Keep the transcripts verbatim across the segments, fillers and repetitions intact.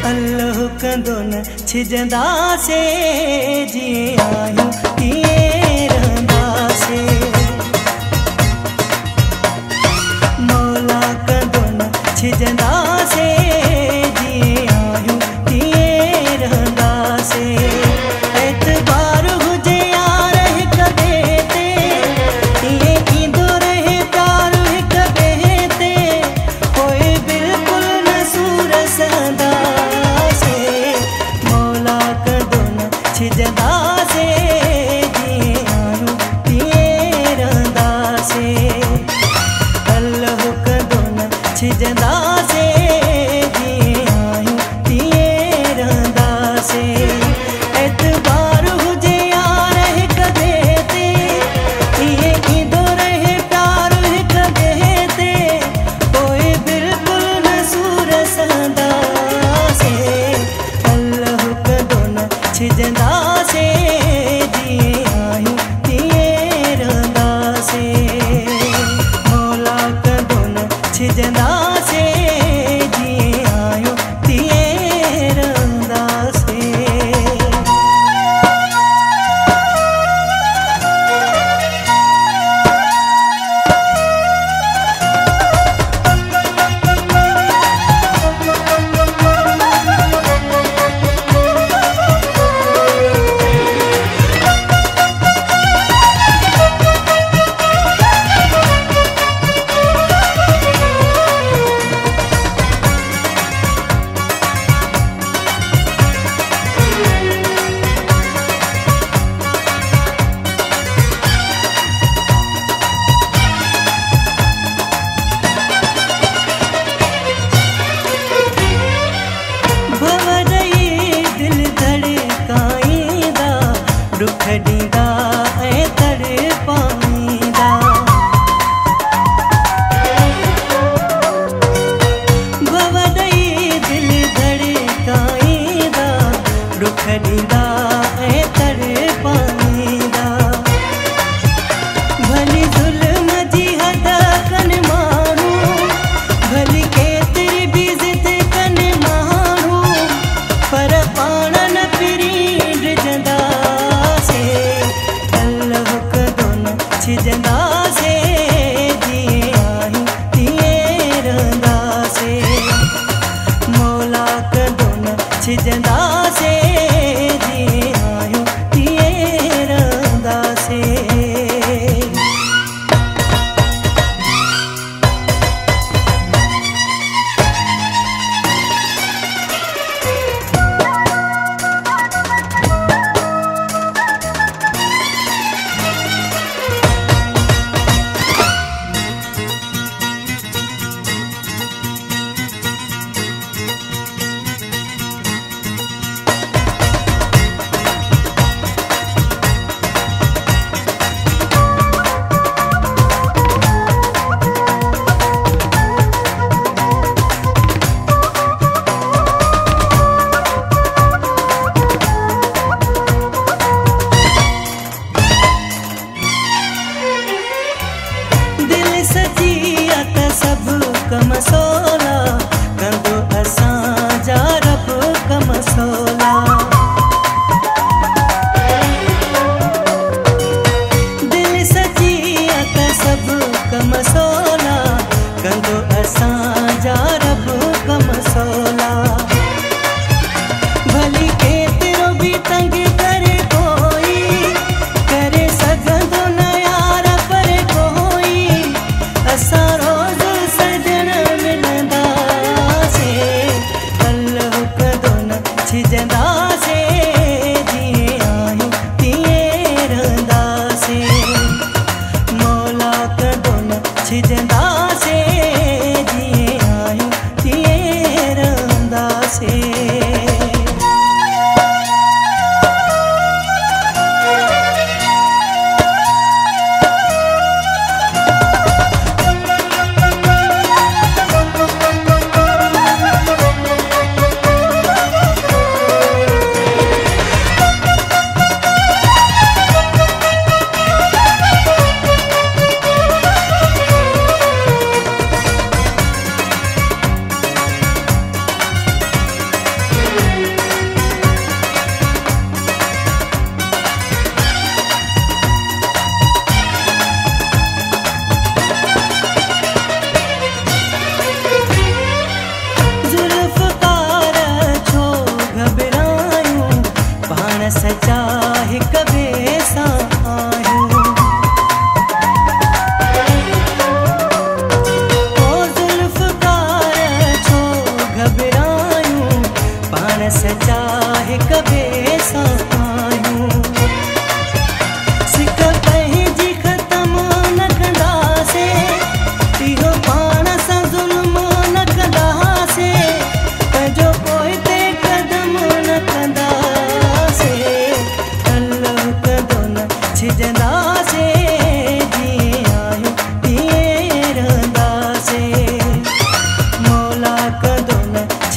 अल्लाह कंदोन छिजंदा से जीअं आहियूं तीअं रहंदासे। मौला कंदोन छिजंदा से जीअं आहियूं तीअं रहंदासे। एतबार हुजे यार हिक ॿिए ते ईअं ईंदो रहे प्यार हिक ॿिए ते कोई बिल्कुलु न सूर सहंदासे। मौला कंदोन छिजंदा से जीअं आहियूं तीअं रहंदासे। अल्लाह कंदोन छिजंदा से जीअं आहियूं तीअं रहंदासे। एतबार हुजे यार हिक ॿिए ते ईअं ईंदो रहे प्यार हिक ॿिए ते कोई बिल्कुलु न सूर सहंदासे। अल्लाह कंदोन छिजंदा से जीअं आहियूं तीअं रहंदासे। मौला कंदोन छिजंदा से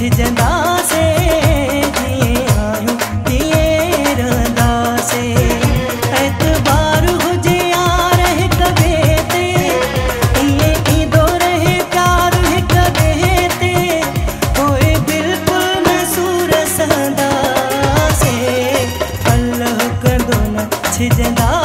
छिजंदा से जिए आयूं दिए रहंदा से एतबार हुजे यार हिक ॿिए ते इएं ईंदो रहे प्यार हिक ॿिए ते पोइ बिल्कुलु महसूर सहंदा से अल्लाह कंदो न छिजंदा